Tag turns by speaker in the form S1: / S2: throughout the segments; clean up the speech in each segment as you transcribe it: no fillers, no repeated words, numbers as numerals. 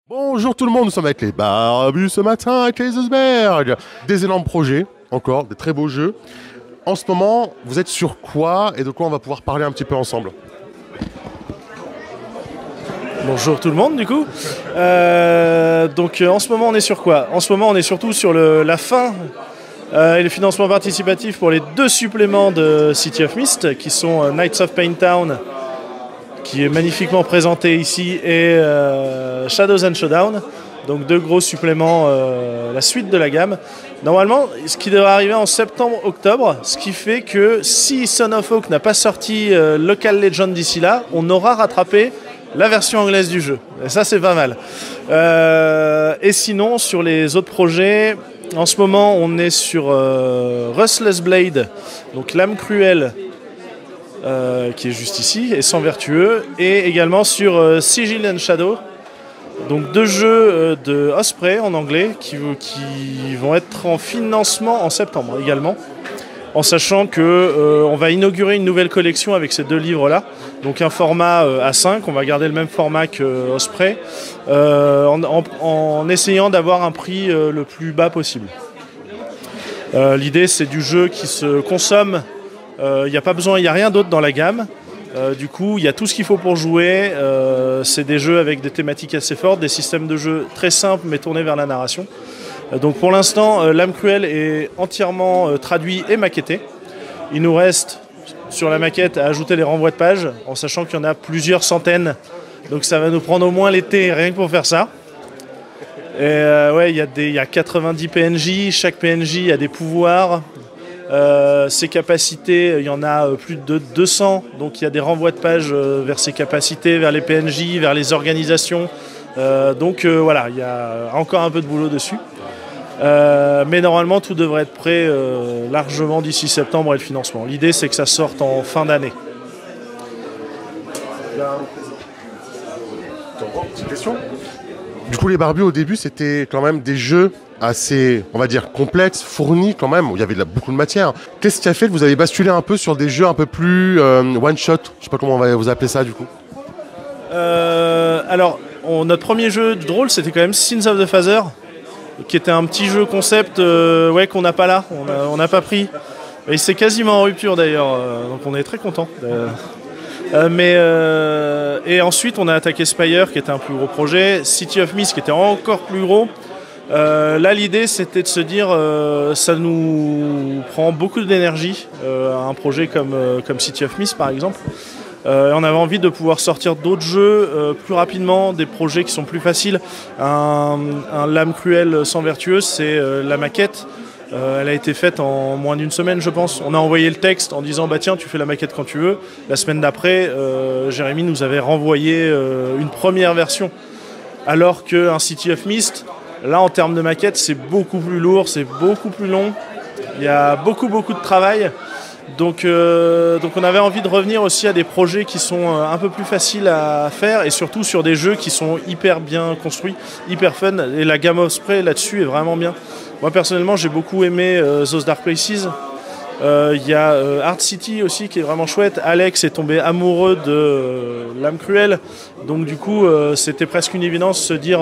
S1: Bonjour tout le monde, nous sommes avec les Barbus ce matin, avec les Iceberg. Des énormes projets, encore, des très beaux jeux. En ce moment, vous êtes sur quoi et de quoi on va pouvoir parler un petit peu ensemble?
S2: Bonjour tout le monde du coup. En ce moment on est sur quoi? En ce moment on est surtout sur la fin et le financement participatif pour les deux suppléments de City of Mist qui sont Knights of Paintown qui est magnifiquement présenté ici et Shadows and Showdown. Donc deux gros suppléments, la suite de la gamme. Normalement, ce qui devrait arriver en septembre-octobre, ce qui fait que si Son of Oak n'a pas sorti Local Legend d'ici là, on aura rattrapé la version anglaise du jeu. Et ça, c'est pas mal. Et sinon, sur les autres projets, en ce moment, on est sur Ruthless Blade, donc l'âme cruelle, qui est juste ici, et sans vertueux, et également sur Sigil and Shadow, donc deux jeux de Osprey en anglais qui vont être en financement en septembre également, en sachant que on va inaugurer une nouvelle collection avec ces deux livres-là, donc un format A5, on va garder le même format que Osprey, en essayant d'avoir un prix le plus bas possible. L'idée, c'est du jeu qui se consomme. Il n'y a pas besoin, il n'y a rien d'autre dans la gamme. Du coup, il y a tout ce qu'il faut pour jouer. C'est des jeux avec des thématiques assez fortes, des systèmes de jeu très simples mais tournés vers la narration. Donc pour l'instant, l'âme cruelle est entièrement traduit et maquetté. Il nous reste sur la maquette à ajouter les renvois de pages, en sachant qu'il y en a plusieurs centaines. Donc ça va nous prendre au moins l'été rien que pour faire ça. Et ouais, il y a 90 PNJ, chaque PNJ a des pouvoirs. Ses capacités, il y en a plus de 200, donc il y a des renvois de pages vers ses capacités, vers les PNJ, vers les organisations. Voilà, il y a encore un peu de boulot dessus. Mais normalement, tout devrait être prêt largement d'ici septembre et le financement. L'idée, c'est que ça sorte en fin d'année.
S1: Petite question. Du coup, les Barbus, au début, c'était quand même des jeux assez, on va dire, complexes, fournis quand même, où il y avait beaucoup de matière. Qu'est-ce qui a fait que vous avez basculé un peu sur des jeux un peu plus one-shot? Je sais pas comment on va vous appeler ça, du coup.
S2: Notre premier jeu de rôle, c'était quand même Sins of the Father, qui était un petit jeu concept qu'on n'a pas là, on n'a pas pris. Et c'est quasiment en rupture d'ailleurs, donc on est très content. Et ensuite on a attaqué Spire qui était un plus gros projet, City of Mist qui était encore plus gros. Là l'idée c'était de se dire ça nous prend beaucoup d'énergie, un projet comme City of Mist par exemple. On avait envie de pouvoir sortir d'autres jeux plus rapidement, des projets qui sont plus faciles. Un lame cruelle sans vertueuse, c'est la maquette. Elle a été faite en moins d'une semaine, je pense. On a envoyé le texte en disant bah tiens, tu fais la maquette quand tu veux. La semaine d'après, Jérémy nous avait renvoyé une première version. Alors qu'un City of Mist, là en termes de maquette, c'est beaucoup plus lourd, c'est beaucoup plus long. Il y a beaucoup de travail. Donc on avait envie de revenir aussi à des projets qui sont un peu plus faciles à faire et surtout sur des jeux qui sont hyper bien construits, hyper fun. Et la gamme Osprey là-dessus est vraiment bien. Moi personnellement j'ai beaucoup aimé Those Dark Places. Il y a Art City aussi qui est vraiment chouette. Alex est tombé amoureux de l'âme cruelle. Donc du coup c'était presque une évidence de se dire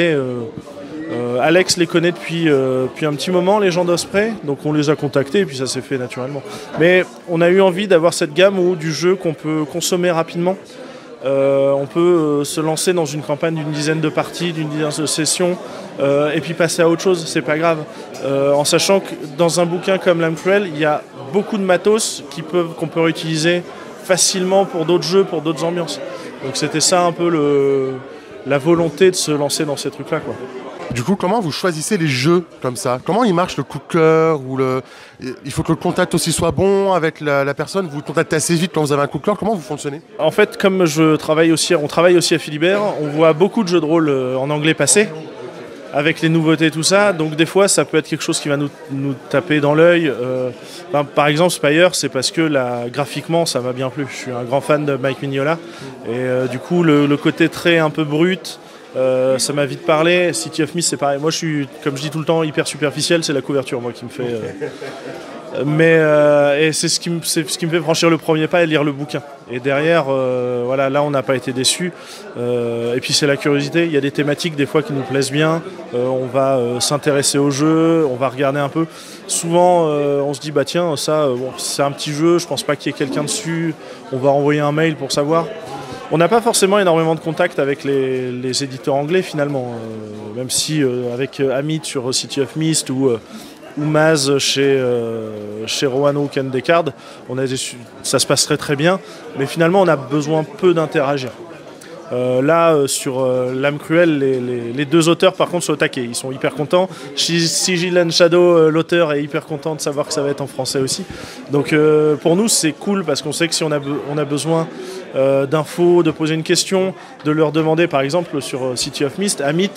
S2: Alex les connaît depuis un petit moment, les gens d'Osprey, donc on les a contactés et puis ça s'est fait naturellement. Mais on a eu envie d'avoir cette gamme où du jeu qu'on peut consommer rapidement. On peut se lancer dans une campagne d'une dizaine de parties, d'une dizaine de sessions, et puis passer à autre chose, c'est pas grave. En sachant que dans un bouquin comme l'âme cruelle, il y a beaucoup de matos qu'on peut réutiliser facilement pour d'autres jeux, pour d'autres ambiances. Donc c'était ça un peu la volonté de se lancer dans ces trucs-là, quoi.
S1: Du coup, comment vous choisissez les jeux comme ça? Comment il marche le coup de cœur Il faut que le contact aussi soit bon avec la personne. Vous contactez assez vite quand vous avez un coup de cœur. Comment vous fonctionnez?
S2: En fait, comme on travaille aussi à Philibert, on voit beaucoup de jeux de rôle en anglais passer, avec les nouveautés et tout ça. Donc des fois, ça peut être quelque chose qui va nous taper dans l'œil. Par exemple, Spire, c'est parce que graphiquement, ça m'a bien plu. Je suis un grand fan de Mike Mignola. Et du coup, le côté très un peu brut, ça m'a vite parlé. City of Mist, c'est pareil. Moi, je suis, comme je dis tout le temps, hyper superficiel. C'est la couverture, moi, qui me fait. Et c'est ce qui me fait franchir le premier pas et lire le bouquin. Et derrière, voilà, là on n'a pas été déçus. Et puis c'est la curiosité. Il y a des thématiques des fois qui nous plaisent bien. On va s'intéresser au jeu, on va regarder un peu. Souvent, on se dit bah tiens, ça, bon, c'est un petit jeu. Je pense pas qu'il y ait quelqu'un dessus. On va envoyer un mail pour savoir. On n'a pas forcément énormément de contact avec les éditeurs anglais finalement, même si avec Amit sur City of Mist ou Maz chez Roanoke and Descartes, ça se passerait très bien, mais finalement on a besoin peu d'interagir. Sur L'âme cruelle, les deux auteurs par contre sont au taquet, ils sont hyper contents. Sigil and Shadow, l'auteur est hyper content de savoir que ça va être en français aussi. Donc pour nous c'est cool parce qu'on sait que si on a besoin d'infos, de poser une question, de leur demander par exemple sur City of Mist, Amit,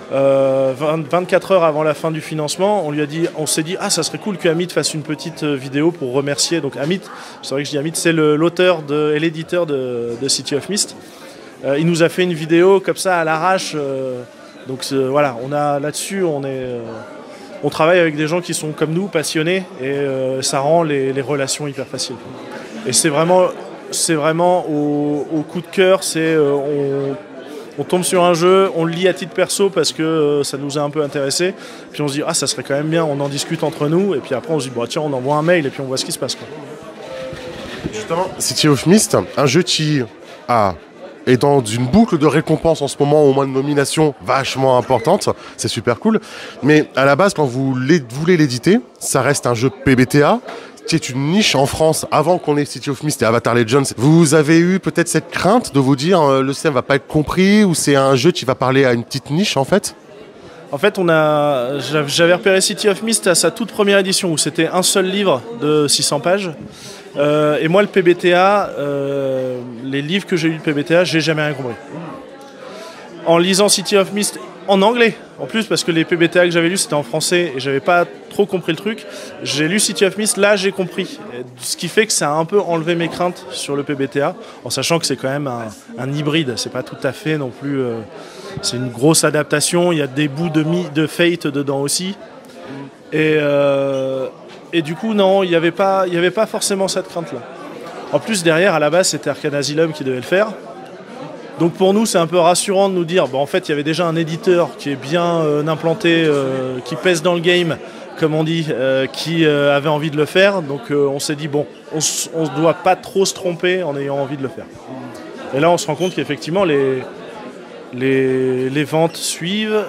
S2: 24 heures avant la fin du financement, on s'est dit ah ça serait cool que Amit fasse une petite vidéo pour remercier. Donc Amit, c'est vrai que je dis Amit, c'est l'auteur et l'éditeur de City of Mist. Il nous a fait une vidéo comme ça à l'arrache. Donc voilà, on a là-dessus, on travaille avec des gens qui sont comme nous, passionnés, et ça rend les relations hyper faciles. Et c'est vraiment au coup de cœur, on tombe sur un jeu, on le lit à titre perso parce que ça nous a un peu intéressé, puis on se dit ah ça serait quand même bien, on en discute entre nous, et puis après on se dit bon tiens on envoie un mail et puis on voit ce qui se passe quoi.
S1: Justement, City of Mist, un jeu qui est dans une boucle de récompense en ce moment, au moins de nominations vachement importante, c'est super cool, mais à la base quand vous voulez l'éditer, ça reste un jeu PBTA, qui est une niche en France avant qu'on ait City of Mist et Avatar Legends. Vous avez eu peut-être cette crainte de vous dire le système va pas être compris, ou c'est un jeu qui va parler à une petite niche en fait?
S2: En fait, j'avais repéré City of Mist à sa toute première édition où c'était un seul livre de 600 pages. Et moi, le PBTA, les livres que j'ai eu de PBTA, j'ai jamais rien compris. En lisant City of Mist en anglais, en plus, parce que les PBTA que j'avais lus c'était en français et j'avais pas trop compris le truc, j'ai lu City of Mist, là j'ai compris. Ce qui fait que ça a un peu enlevé mes craintes sur le PBTA, en sachant que c'est quand même un hybride, c'est pas tout à fait non plus. C'est une grosse adaptation, il y a des bouts de Fate dedans aussi. Et du coup, non, il n'y avait pas forcément cette crainte-là. En plus, derrière, à la base, c'était Arcane Asylum qui devait le faire. Donc pour nous, c'est un peu rassurant de nous dire, en fait, il y avait déjà un éditeur qui est bien implanté, qui pèse dans le game, comme on dit, qui avait envie de le faire. Donc on s'est dit, bon, on ne doit pas trop se tromper en ayant envie de le faire. Et là, on se rend compte qu'effectivement, les ventes suivent,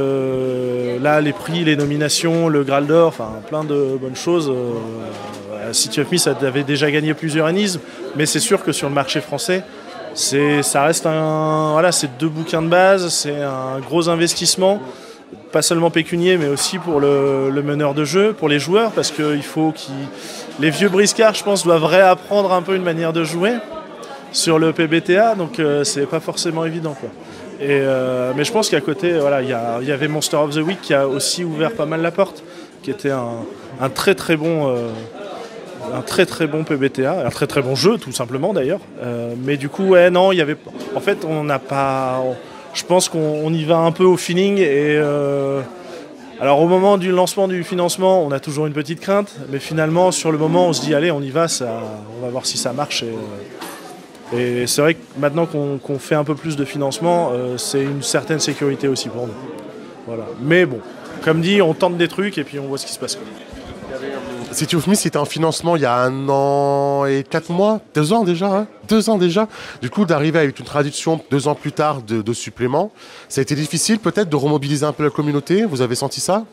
S2: les prix, les nominations, le Graal d'Or, enfin plein de bonnes choses. City of Mist avait déjà gagné plusieurs Ennies, mais c'est sûr que sur le marché français, ça reste c'est 2 bouquins de base, c'est un gros investissement, pas seulement pécunier, mais aussi pour le meneur de jeu, pour les joueurs, parce que les vieux briscards, je pense, doivent réapprendre un peu une manière de jouer sur le PBTA, donc c'est pas forcément évident quoi. Mais je pense qu'à côté, il y avait Monster of the Week qui a aussi ouvert pas mal la porte, qui était un très très bon PBTA, un très très bon jeu tout simplement d'ailleurs. Mais du coup, non, il y avait. En fait, on n'a pas. Je pense qu'on y va un peu au feeling et. Alors au moment du lancement du financement, on a toujours une petite crainte, mais finalement sur le moment, on se dit allez, on y va, on va voir si ça marche. Et c'est vrai que maintenant qu'on fait un peu plus de financement, c'est une certaine sécurité aussi pour nous. Voilà. Mais bon, comme dit, on tente des trucs et puis on voit ce qui se passe.
S1: City of Mist, c'était en financement il y a 1 an et 4 mois, 2 ans déjà, hein, 2 ans déjà. Du coup, d'arriver avec une traduction 2 ans plus tard de suppléments, ça a été difficile peut-être de remobiliser un peu la communauté. Vous avez senti ça?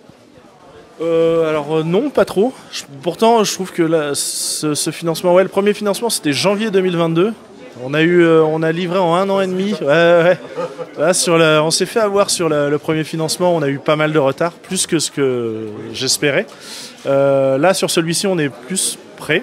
S2: Alors non, pas trop. Pourtant, je trouve que ce financement, le premier financement, c'était janvier 2022. On a livré en 1 an et demi. Ouais. Là, on s'est fait avoir sur le premier financement. On a eu pas mal de retard, plus que ce que j'espérais. Là, sur celui-ci, on est plus prêt.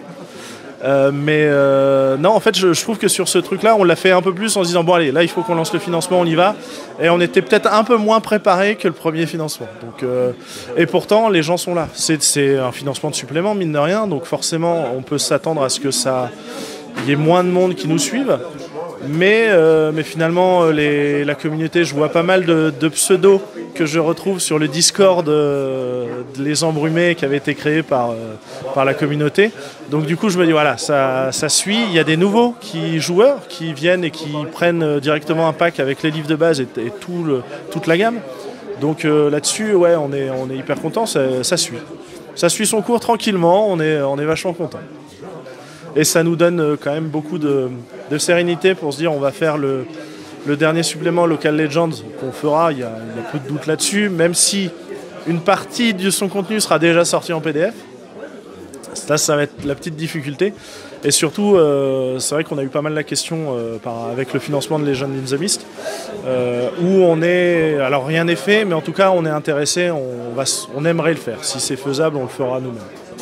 S2: Non, en fait, je trouve que sur ce truc-là, on l'a fait un peu plus en se disant bon, allez, là, il faut qu'on lance le financement, on y va. Et on était peut-être un peu moins préparé que le premier financement. Donc, et pourtant, les gens sont là. C'est un financement de supplément, mine de rien. Donc, forcément, on peut s'attendre à ce que il y ait moins de monde qui nous suivent. Mais finalement, la communauté, je vois pas mal de pseudo que je retrouve sur le Discord Les Embrumés qui avait été créé par la communauté. Donc du coup je me dis voilà, ça suit, il y a des nouveaux joueurs qui viennent et qui prennent directement un pack avec les livres de base et toute la gamme. Donc là-dessus ouais, on est hyper content, ça suit. Ça suit son cours tranquillement, on est vachement content. Et ça nous donne quand même beaucoup de sérénité pour se dire on va faire le dernier supplément Local Legends qu'on fera, il y a peu de doute là-dessus, même si une partie de son contenu sera déjà sortie en PDF. Ça va être la petite difficulté. Et surtout, c'est vrai qu'on a eu pas mal la question avec le financement de Legend in the Mist, où on est... Alors rien n'est fait, mais en tout cas on est intéressé, on aimerait le faire. Si c'est faisable, on le fera nous-mêmes.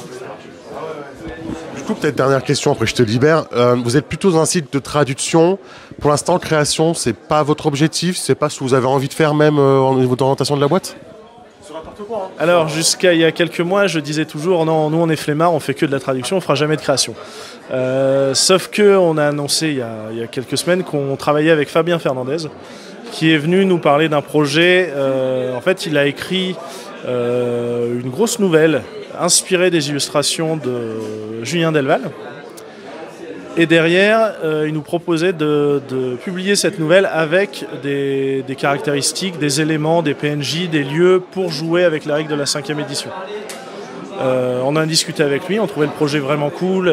S1: Du coup, peut-être dernière question, après je te libère. Vous êtes plutôt dans un site de traduction. Pour l'instant, création, c'est pas votre objectif, c'est pas ce que vous avez envie de faire même au niveau d'orientation de la boîte ?
S2: Alors jusqu'à il y a quelques mois, je disais toujours non, nous on est flemmards, on fait que de la traduction, on fera jamais de création. Sauf que on a annoncé il y a quelques semaines qu'on travaillait avec Fabien Fernandez, qui est venu nous parler d'un projet. En fait, il a écrit une grosse nouvelle inspirée des illustrations de Julien Delval. Et derrière, il nous proposait de publier cette nouvelle avec des caractéristiques, des éléments, des PNJ, des lieux pour jouer avec les règles de la 5e édition. On a discuté avec lui, on trouvait le projet vraiment cool.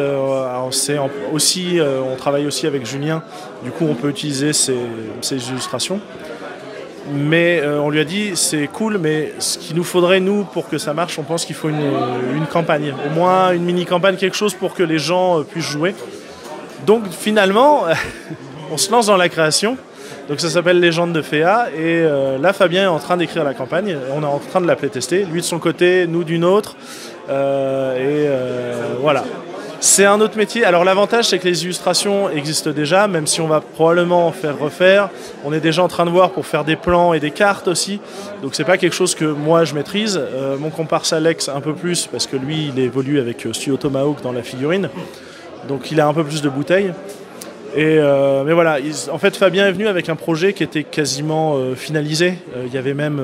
S2: On travaille aussi avec Julien, du coup on peut utiliser ces illustrations. Mais on lui a dit c'est cool, mais ce qu'il nous faudrait nous pour que ça marche, on pense qu'il faut une campagne, au moins une mini-campagne, quelque chose pour que les gens puissent jouer. Donc finalement, on se lance dans la création. Donc ça s'appelle Légende de Féa. Et là, Fabien est en train d'écrire la campagne. On est en train de la playtester. Lui de son côté, nous d'une autre. Voilà. C'est un autre métier. Alors l'avantage, c'est que les illustrations existent déjà, même si on va probablement en faire refaire. On est déjà en train de voir pour faire des plans et des cartes aussi. Donc c'est pas quelque chose que moi je maîtrise. Mon comparse Alex un peu plus, parce que lui, il évolue avec Studio Tomahawk dans la figurine. Donc il a un peu plus de bouteilles. Mais voilà, en fait Fabien est venu avec un projet qui était quasiment finalisé. Il y avait même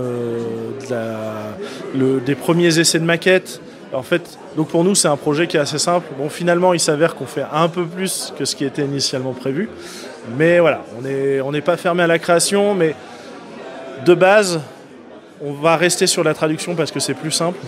S2: des premiers essais de maquettes. En fait, donc pour nous c'est un projet qui est assez simple. Bon, finalement il s'avère qu'on fait un peu plus que ce qui était initialement prévu. Mais voilà, on n'est pas fermé à la création, mais de base on va rester sur la traduction parce que c'est plus simple.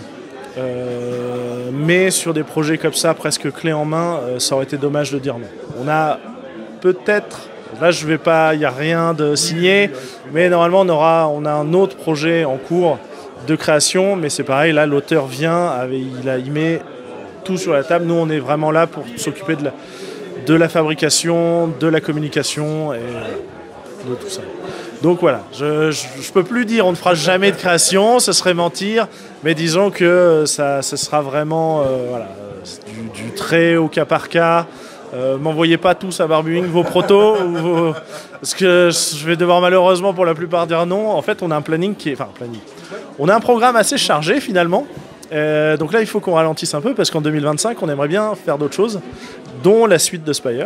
S2: Mais sur des projets comme ça, presque clé en main, ça aurait été dommage de dire non. On a peut-être, là je vais pas, il n'y a rien de signé, mais normalement on a un autre projet en cours de création, mais c'est pareil, là l'auteur vient, il met tout sur la table. Nous on est vraiment là pour s'occuper de la fabrication, de la communication et de tout ça. Donc voilà, je peux plus dire on ne fera jamais de création, ce serait mentir, mais disons que ça sera vraiment du trait au cas par cas. M'envoyez pas tous à Barbuing vos protos, parce que je vais devoir malheureusement pour la plupart dire non. En fait, on a un planning on a un programme assez chargé finalement. Donc là, il faut qu'on ralentisse un peu parce qu'en 2025, on aimerait bien faire d'autres choses, dont la suite de Spire.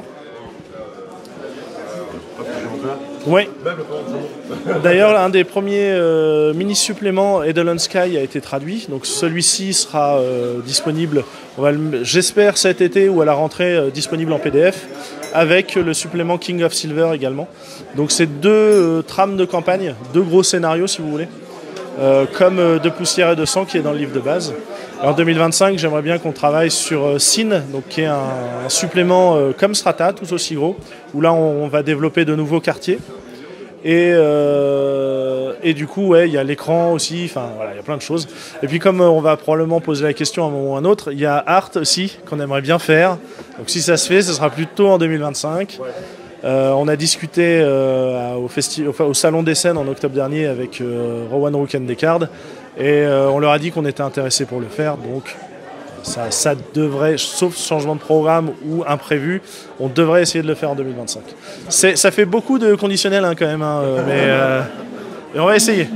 S2: Oui. D'ailleurs, un des premiers mini-suppléments Eidolon Sky a été traduit. Donc celui-ci sera disponible, j'espère cet été ou à la rentrée, disponible en PDF, avec le supplément King of Silver également. Donc c'est deux trames de campagne, deux gros scénarios si vous voulez, comme De Poussière et de Sang qui est dans le livre de base. En 2025, j'aimerais bien qu'on travaille sur Sin, donc qui est un supplément comme Strata, tout aussi gros, où là on va développer de nouveaux quartiers. Et du coup, ouais, il y a l'écran aussi, enfin voilà, il y a plein de choses. Et puis comme on va probablement poser la question à un moment ou à un autre, il y a Art aussi, qu'on aimerait bien faire. Donc si ça se fait, ce sera plutôt en 2025. On a discuté au Salon des Scènes en octobre dernier avec Rowan Rook Descartes et on leur a dit qu'on était intéressé pour le faire, donc ça devrait, sauf changement de programme ou imprévu, on devrait essayer de le faire en 2025. Ça fait beaucoup de conditionnels quand même, mais on va essayer.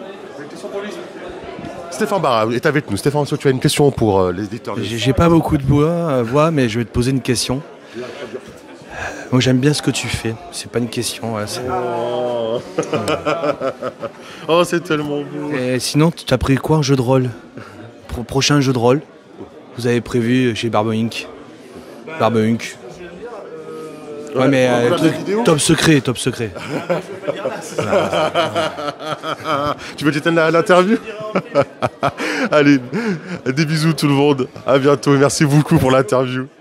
S1: Stéphane Barra est avec nous. Stéphane, est-ce que tu as une question pour les éditeurs ?
S3: J'ai pas beaucoup de voix, mais je vais te poser une question. Moi j'aime bien ce que tu fais, c'est pas une question. Voilà,
S1: Oh, oh c'est tellement beau.
S3: Et sinon, tu as pris quoi en jeu de rôle? Prochain jeu de rôle, vous avez prévu chez Barbe Inc. Barbe Inc. Ouais, mais top secret, top secret.
S1: Tu veux t'éteindre à l'interview? Allez, des bisous tout le monde. À bientôt et merci beaucoup pour l'interview.